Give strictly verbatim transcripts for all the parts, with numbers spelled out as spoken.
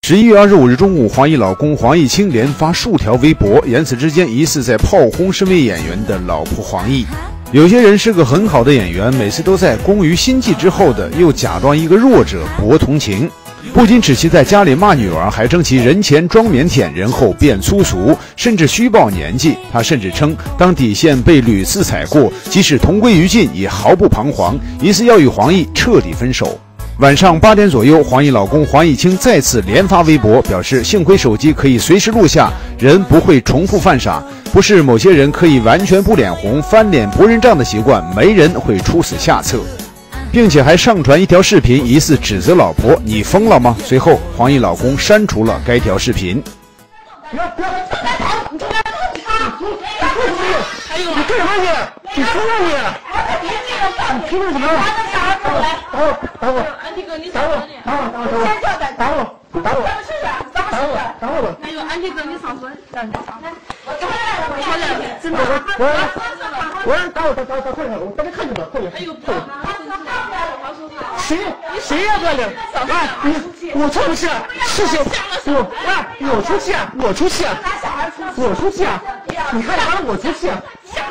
十一月二十五日中午，黄奕老公黄毅清连发数条微博，言辞之间疑似在炮轰身为演员的老婆黄奕。有些人是个很好的演员，每次都在攻于心计之后的又假装一个弱者博同情。不仅指其在家里骂女儿，还称其人前装腼腆，人后变粗俗，甚至虚报年纪。他甚至称，当底线被屡次踩过，即使同归于尽也毫不彷徨，疑似要与黄奕彻底分手。晚上八点左右，黄奕老公黄毅清再次连发微博，表示幸亏手机可以随时录下，人不会重复犯傻，不是某些人可以完全不脸红、翻脸不认账的习惯，没人会出此下策。并且还上传一条视频，疑似指责老婆：“你疯了吗？”随后，黄奕老公删除了该条视频。 不要不要！你干嘛你哎呦，你干什么你？你疯了你！你拼命什么？打我！打我！打我！安迪哥，你打我！打我！打我！先叫打打我！打我！打我！打我！哎呦，安迪哥，你上身！让你上身！我出来了，我说两天，真的。我我让打我打打打快点！我大家看着吧，快点！哎呦，不要！谁谁呀这里？啊，你我出不去，是谁？我啊，我出气啊，我出气啊，我出气啊！你看啥？我出气啊！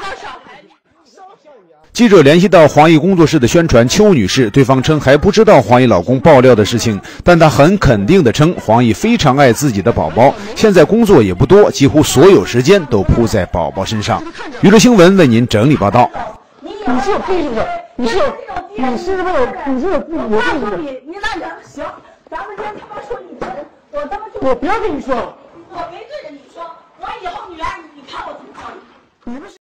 记者联系到黄奕工作室的宣传邱女士，对方称还不知道黄奕老公爆料的事情，但她很肯定地称黄奕非常爱自己的宝宝，现在工作也不多，几乎所有时间都扑在宝宝身上。娱乐新闻为您整理报道。 你是有病是不是？你是有，你是不是？你是有病？我告诉你， 你那行行，咱们先他妈说你人，我他妈就我不要跟你说， 我没对着你说，我以后女儿你看我怎么教你。 你们是。